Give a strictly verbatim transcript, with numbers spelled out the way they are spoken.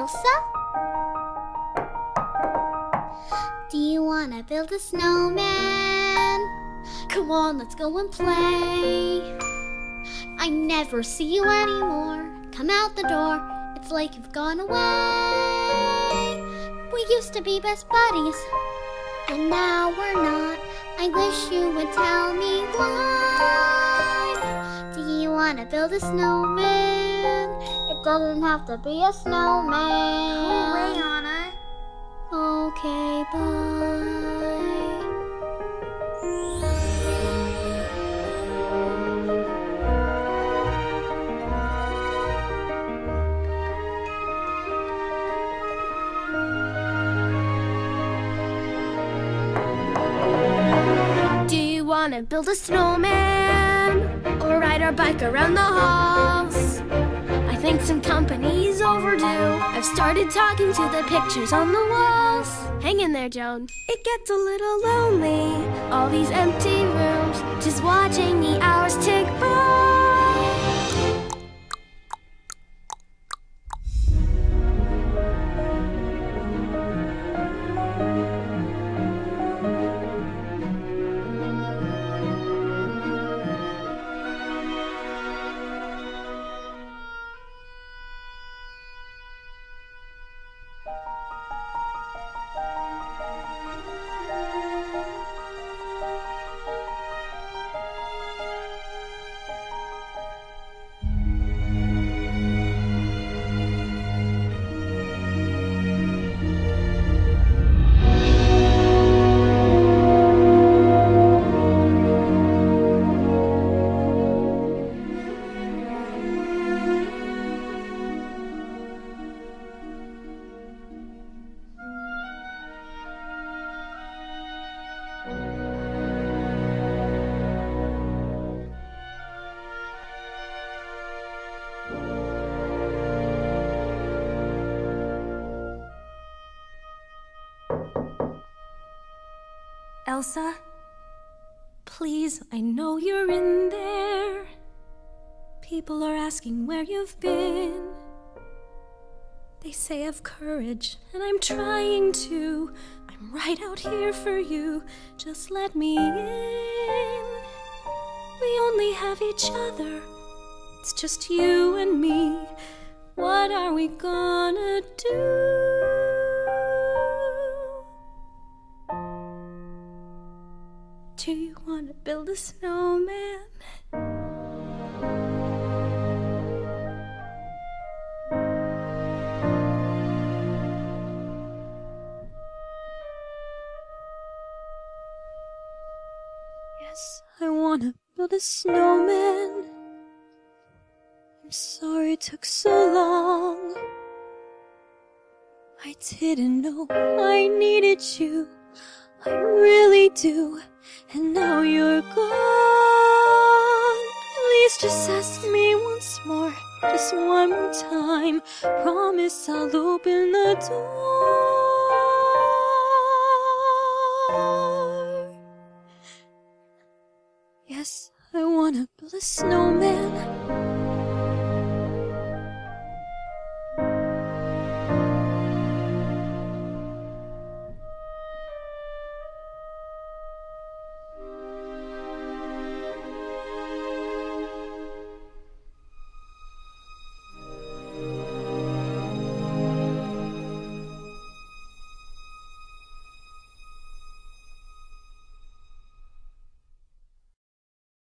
Elsa? Do you wanna build a snowman? Come on, let's go and play. I never see you anymore. Come out the door, it's like you've gone away. We used to be best buddies, and now we're not. I wish you would tell me why. Do you wanna build a snowman? It doesn't have to be a snowman. Go away, Anna. Okay, bye. Do you want to build a snowman or ride our bike around the halls? I think some company's overdue. I've started talking to the pictures on the walls. Hang in there, Joan. It gets a little lonely, all these empty rooms, just watching the hours tick by. Elsa, please, I know you're in there. People are asking where you've been. They say have courage, and I'm trying to. I'm right out here for you. Just let me in. We only have each other. It's just you and me. What are we gonna do? Do you want to build a snowman? Yes, I want to build a snowman. I'm sorry it took so long. I didn't know I needed you. I really do. And now you're gone. Please just ask me once more, just one more time. Promise I'll open the door. Yes, I wanna build a snowman.